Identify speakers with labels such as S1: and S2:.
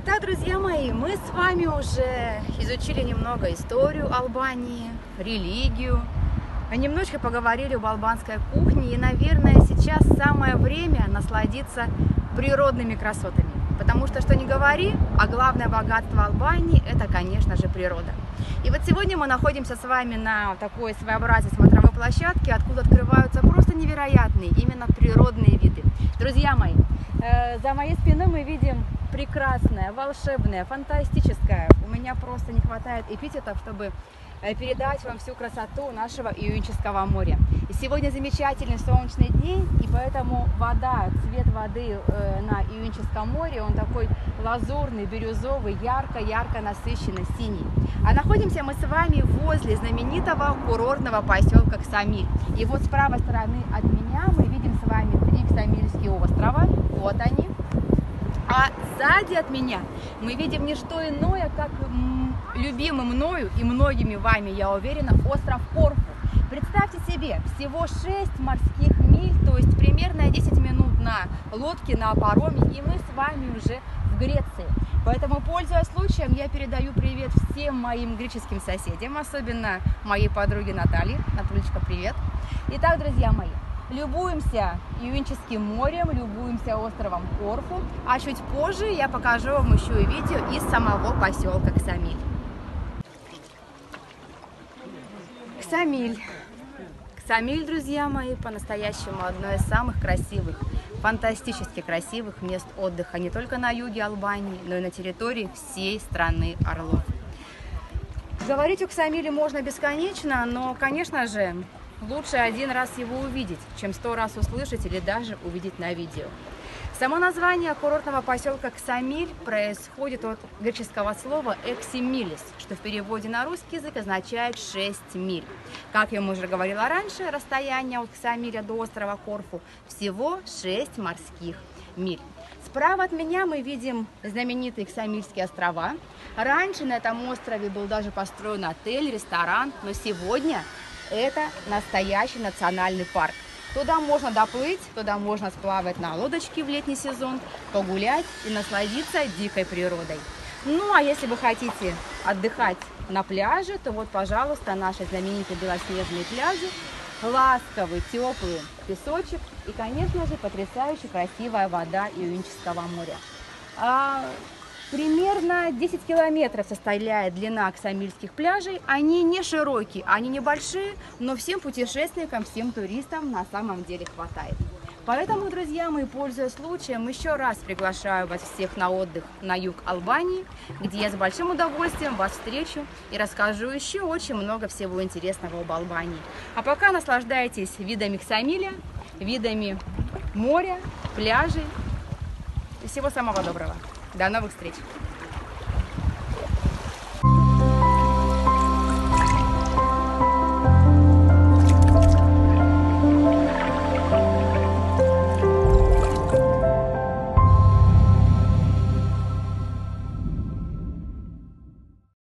S1: Итак, друзья мои, мы с вами уже изучили немного историю Албании, религию, немножко поговорили об албанской кухне, и, наверное, сейчас самое время насладиться природными красотами. Потому что ни говори, а главное богатство Албании – это, конечно же, природа. И вот сегодня мы находимся с вами на такой своеобразной смотровой площадке, откуда открываются просто невероятные именно природные виды. Друзья мои, за моей спиной мы видим прекрасное, волшебное, фантастическое. У меня просто не хватает эпитетов, чтобы передать вам всю красоту нашего Июнического моря. И сегодня замечательный солнечный день, и поэтому вода, цвет воды на Июническом море, он такой лазурный, бирюзовый, ярко-ярко насыщенно синий. А находимся мы с вами возле знаменитого курортного поселка Ксамиль. И вот с правой стороны от меня мы видим с вами 3 Ксамильские острова. Вот они. А сзади от меня мы видим не что иное, как любимый мною и многими вами, я уверена, остров Корфу. Представьте себе, всего 6 морских миль, то есть примерно 10 минут на лодке, на пароме, и мы с вами уже в Греции. Поэтому, пользуясь случаем, я передаю привет всем моим греческим соседям, особенно моей подруге Наталье. Натулечка, привет! Итак, друзья мои, любуемся Июническим морем, любуемся островом Корфу, а чуть позже я покажу вам еще и видео из самого поселка Ксамиль. Ксамиль, друзья мои, по-настоящему одно из самых красивых, фантастически красивых мест отдыха не только на юге Албании, но и на территории всей страны Орлов. Говорить о Ксамиле можно бесконечно, но, конечно же, лучше один раз его увидеть, чем 100 раз услышать или даже увидеть на видео. Само название курортного поселка Ксамиль происходит от греческого слова «эксимилис», что в переводе на русский язык означает 6 миль. Как я уже говорила раньше, расстояние от Ксамиля до острова Корфу всего 6 морских миль. Справа от меня мы видим знаменитые Ксамильские острова. Раньше на этом острове был даже построен отель, ресторан, но сегодня это настоящий национальный парк. Туда можно доплыть, туда можно сплавать на лодочке в летний сезон, погулять и насладиться дикой природой. Ну, а если вы хотите отдыхать на пляже, то вот, пожалуйста, наши знаменитые белоснежные пляжи, ласковый, теплый песочек и, конечно же, потрясающе красивая вода Июнического моря. Примерно 10 километров составляет длина ксамильских пляжей. Они не широкие, они небольшие, но всем путешественникам, всем туристам на самом деле хватает. Поэтому, друзья мои, пользуясь случаем, еще раз приглашаю вас всех на отдых на юг Албании, где я с большим удовольствием вас встречу и расскажу еще очень много всего интересного об Албании. А пока наслаждайтесь видами Ксамиля, видами моря, пляжей. И всего самого доброго. До новых встреч!